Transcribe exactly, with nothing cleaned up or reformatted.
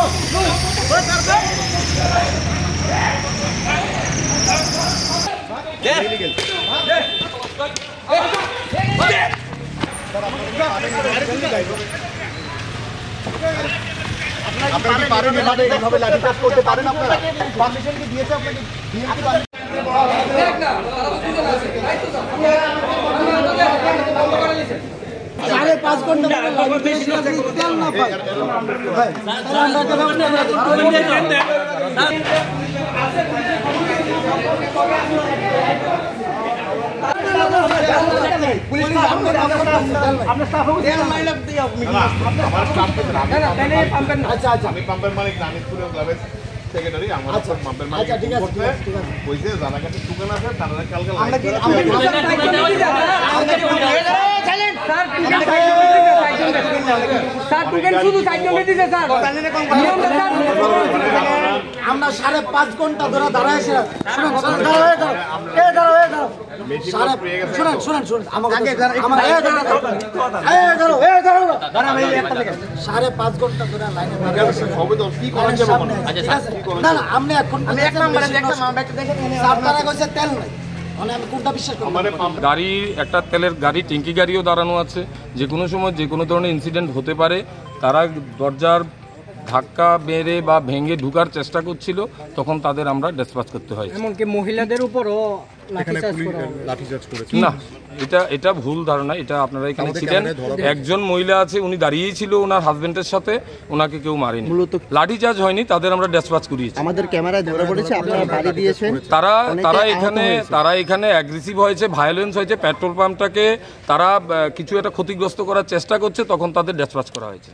আপনারা কি পারেন এভাবে এইভাবে লাঠিচার্জ করতে পারেন? আপনারা পারমিশন কি দিয়েছে আপনাকে? সাড়ে পাঁচ ঘন্টা তেল না পাই আমি পাম্পের মালিক নানিপুরের ক্লাবের সেক্রেটারি। আমার পাম্পের মালিক বলছে যারা কাছে দোকান আছে তারা কালকে আমরা সাড়ে পাঁচ ঘন্টা ধরে দাঁড়ায় শোনেন শোনেন শোনেন সাড়ে পাঁচ ঘন্টা ধরে লাইনে না না আপনি এখন তেল নাই গাড়ি একটা তেলের গাড়ি ট্যাঙ্কি গাড়িও দাঁড়ানো আছে। যে কোনো সময় যে কোনো ধরনের ইনসিডেন্ট হতে পারে। তারা দরজার ধাক্কা মেরে বা ভেঙে ঢুকার চেষ্টা করছিল, তখন তাদের আমরা ডিসপ্যাচ করতে হয়। এমনকি মহিলাদের উপরও না, এটা এটা ভুল ধারণা। এটা আপনারা এখানে ছিলেন, একজন মহিলা আছে, উনি দাঁড়িয়েই ছিল ওনার হাজবেন্ডের সাথে, ওনাকে কেউ মারেনি। লাঠি চার্জ হয়নি, তাদের আমরা ডিসপ্যাচ করিয়েছি। আমাদের ক্যামেরায় ধরা পড়েছে আপনারা বাড়ি দিয়েছেন। তারা তারা এখানে তারা এখানে অ্যাগ্রেসিভ হয়েছে, ভায়োলেন্স হয়েছে। পেট্রোল পাম্পটাকে তারা কিছু একটা ক্ষতিগ্রস্ত করার চেষ্টা করছে, তখন তাদের ডিসপ্যাচ করা হয়েছে।